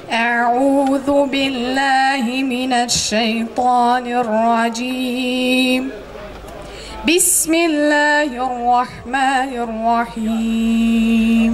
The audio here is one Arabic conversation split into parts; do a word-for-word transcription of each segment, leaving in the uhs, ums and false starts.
أعوذ بالله من الشيطان الرجيم. بسم الله الرحمن الرحيم.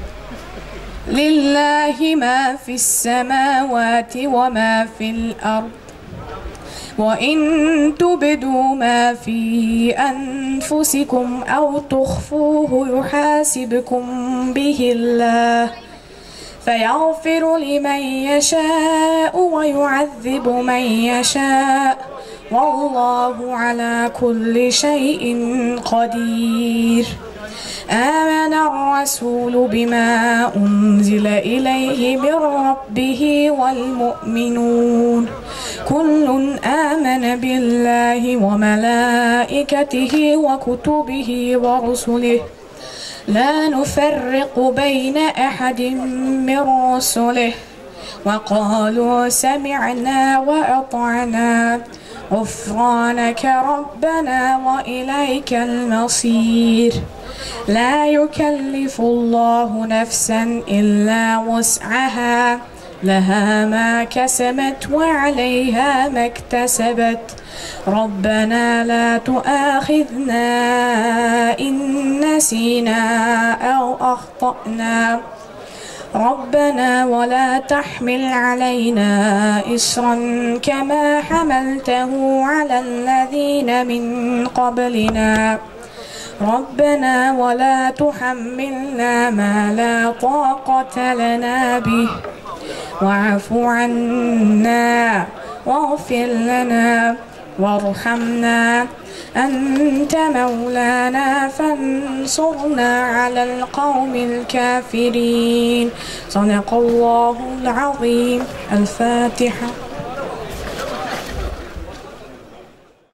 لله ما في السماوات وما في الأرض، وإن تبدوا ما في أنفسكم أو تخفوه يحاسبكم به الله، فيغفر لمن يشاء ويعذب من يشاء، والله على كل شيء قدير. آمن الرسول بما أنزل إليه من ربه والمؤمنون كل آمن بالله وملائكته وكتبه ورسله لا نفرق بين أحد من رسله، وقالوا سمعنا وأطعنا غفرانك ربنا وإليك المصير. لا يكلف الله نفسا إلا وسعها، لها ما كسبت وعليها ما اكتسبت. ربنا لا تؤاخذنا إن نسينا أو أخطأنا، ربنا ولا تحمل علينا إصرا كما حملته على الذين من قبلنا، ربنا ولا تحملنا ما لا طاقة لنا به، واعف عنا واغفر لنا وارحمنا، أنت مولانا فانصرنا على القوم الكافرين. صدق الله العظيم. الفاتحة.